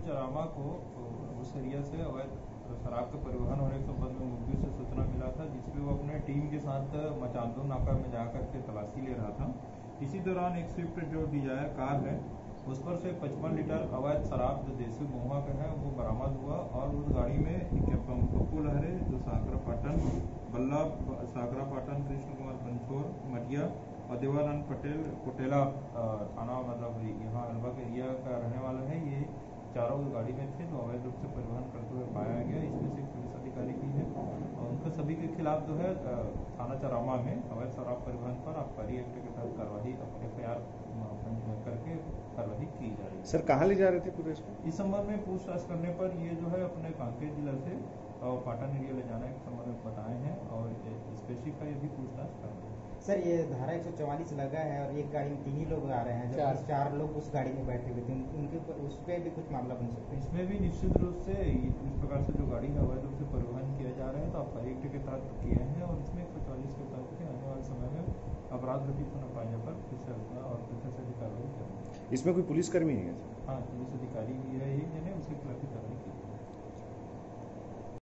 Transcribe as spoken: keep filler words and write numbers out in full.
चरामा को उस एरिया से अवैध शराब का परिवहन होने के संबंध में मुखबिर से सूचना मिला था, जिसपे वो अपने टीम के साथ मचांदो नाका में जाकर के तलाशी ले रहा था। इसी दौरान एक स्विफ्ट जो डिजायर कार है उस पर से पचपन लीटर अवैध शराब जो देसी महुआ का है वो बरामद हुआ और उस गाड़ी में पप्पू लहरे जो साकरा पाटन, बल्ला साकरा पाटन, कृष्ण कुमार पंचोर मटिया और देवानंद पटेल कोटेला थाना मतलब यहाँ अलबा एरिया का रहने वाला है। ये चारों गाड़ी में थे जो अवैध रूप से परिवहन करते हुए पाया गया। इसमें से पुलिस अधिकारी भी है और उनके सभी के खिलाफ जो है थाना चरामा में अवैध शराब परिवहन पर आबकारी एक्ट के तहत कार्रवाई एफ आई आर करके कार्रवाई की जा रही है। सर कहाँ ले जा रहे थे पूरे इसको? इस संबंध में पूछताछ करने पर ये जो है अपने कांकेर जिला से और पाटन एरिया ले जाने के संबंध में बताए हैं और स्पेसिफाई भी पूछताछ कर रहे हैं। सर ये धारा एक सौ चौवालीस लगा है और एक गाड़ी में तीन ही लोग आ रहे हैं, जब चार लोग उस गाड़ी में बैठे हुए थे, उनके उस पर भी कुछ मामला बन सकता है। इसमें भी निश्चित रूप से इस प्रकार से जो गाड़ी है अवैध रूप से परिवहन किया जा रहा है तो आबकारी एक्ट के तहत किए हैं और इसमें एक सौ चालीस के तहत के आने वाले समय में अपराध घटित होने पाने पर फिर से और फिर से कार्रवाई करेंगे। इसमें कोई पुलिसकर्मी है? हाँ, पुलिस अधिकारी भी है, जिन्हें उसके खिलाफ कार्रवाई की।